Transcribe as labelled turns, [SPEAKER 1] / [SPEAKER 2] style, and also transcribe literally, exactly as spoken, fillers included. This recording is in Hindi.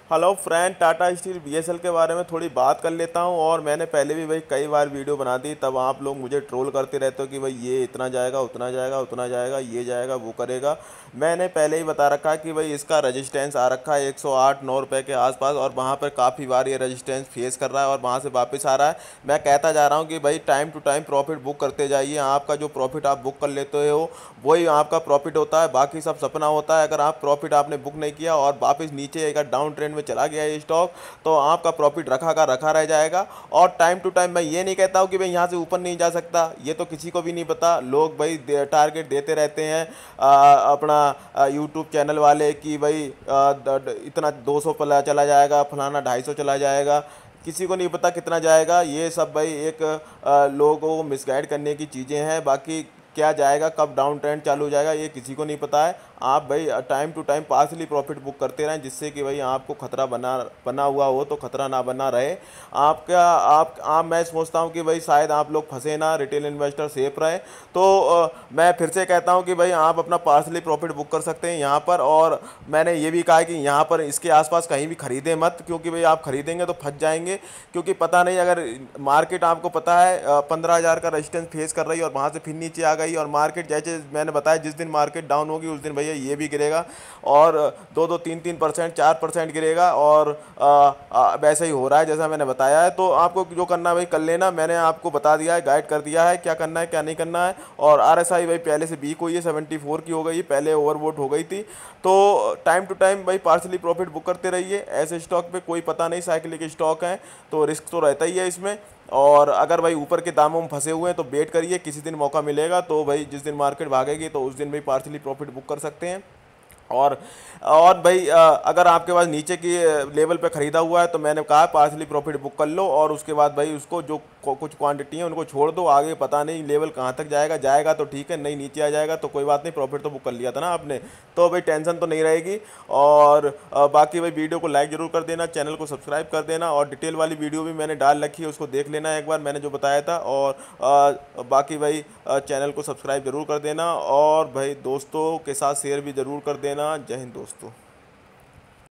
[SPEAKER 1] Hello friend, Tata steel BSL के बारे में थोड़ी बात कर लेता हूँ। और मैंने पहले भी भाई कई बार वीडियो बना दी, तब आप लोग मुझे ट्रोल करते रहते हो कि भाई ये इतना जाएगा, उतना जाएगा, उतना जाएगा, ये जाएगा, वो करेगा। मैंने पहले ही बता रखा है कि भाई इसका रजिस्टेंस आ रखा है एक सौ आठ नौ रुपये के आसपास, और वहाँ पर काफ़ी बार ये रजिस्टेंस फेस कर रहा है और वहाँ से वापस आ रहा है। मैं कहता जा रहा हूँ कि भाई time to time profit book करते जाइए। आपका जो प्रॉफिट आप बुक कर लेते हो वही आपका प्रॉफिट होता है, बाकी सब सपना होता है। अगर आप प्रॉफिट आपने बुक नहीं किया और वापस नीचे अगर डाउन ट्रेंड में चला गया ये स्टॉक, तो आपका प्रॉफिट रखा का रखा रह जाएगा। और टाइम टू टाइम मैं ये नहीं कहता हूँ कि भाई यहाँ से ऊपर नहीं जा सकता, ये तो किसी को भी नहीं पता। लोग भाई टारगेट देते रहते हैं आ, अपना यूट्यूब चैनल वाले कि भाई आ, द- द- इतना दो सौ पला चला जाएगा, फलाना ढाई सौ चला जाएगा। किसी को नहीं पता कितना जाएगा। ये सब भाई एक आ, लोगों को मिसगाइड करने की चीज़ें हैं। बाकी क्या जाएगा, कब डाउन ट्रेंड चालू हो जाएगा, ये किसी को नहीं पता है। आप भाई time to time partially profit book करते रहें, जिससे कि भाई आपको खतरा बना बना हुआ हो तो खतरा ना बना रहे। आपका आप आप मैं सोचता हूँ कि भाई शायद आप लोग फंसे ना, रिटेल इन्वेस्टर सेफ रहे। तो अ, मैं फिर से कहता हूँ कि भाई आप अपना पार्सली प्रॉफिट बुक कर सकते हैं यहाँ पर। और मैंने ये भी कहा है कि यहाँ पर इसके आसपास कहीं भी खरीदें मत, क्योंकि भाई आप खरीदेंगे तो फंस जाएंगे। क्योंकि पता नहीं, अगर मार्केट आपको पता है पंद्रह हज़ार का रेजिस्टेंस फेस कर रही है और वहाँ से फिर नीचे आ गई, और मार्केट जैसे मैंने बताया जिस दिन मार्केट डाउन होगी उस दिन भैया ये भी गिरेगा, और दो दो तीन तीन परसेंट चार परसेंट गिरेगा। और आ, आ, वैसे ही हो रहा है जैसा मैंने बताया है। तो आपको जो करना है भाई कर लेना। मैंने आपको बता दिया है, गाइड कर दिया है क्या करना है क्या नहीं करना है। और आरएसआई भाई पहले से वीक हुई है, सेवेंटी फोर की हो गई, पहले ओवरवोट हो गई थी। तो टाइम टू टाइम भाई पार्सली प्रॉफिट बुक करते रहिए। ऐसे स्टॉक पे कोई पता नहीं, साइकिलिक स्टॉक हैं तो रिस्क तो रहता ही है इसमें। और अगर भाई ऊपर के दामों में फंसे हुए हैं तो वेट करिए, किसी दिन मौका मिलेगा तो भाई जिस दिन मार्केट भागेगी तो उस दिन भाई पार्सली प्रॉफिट बुक कर सकते हैं। और और भाई अ, अगर आपके पास नीचे की लेवल पे ख़रीदा हुआ है तो मैंने कहा पार्सली प्रॉफिट बुक कर लो, और उसके बाद भाई उसको जो को- कुछ क्वांटिटी है उनको छोड़ दो। आगे पता नहीं लेवल कहाँ तक जाएगा, जाएगा तो ठीक है, नहीं नीचे आ जाएगा तो कोई बात नहीं, प्रॉफिट तो बुक कर लिया था ना आपने, तो भाई टेंशन तो नहीं रहेगी। और अ, बाकी भाई वीडियो को लाइक ज़रूर कर देना, चैनल को सब्सक्राइब कर देना, और डिटेल वाली वीडियो भी मैंने डाल रखी है, उसको देख लेना एक बार मैंने जो बताया था। और अ, बाकी भाई अ, चैनल को सब्सक्राइब ज़रूर कर देना, और भाई दोस्तों के साथ शेयर भी ज़रूर कर देना। जय हिंद दोस्तों।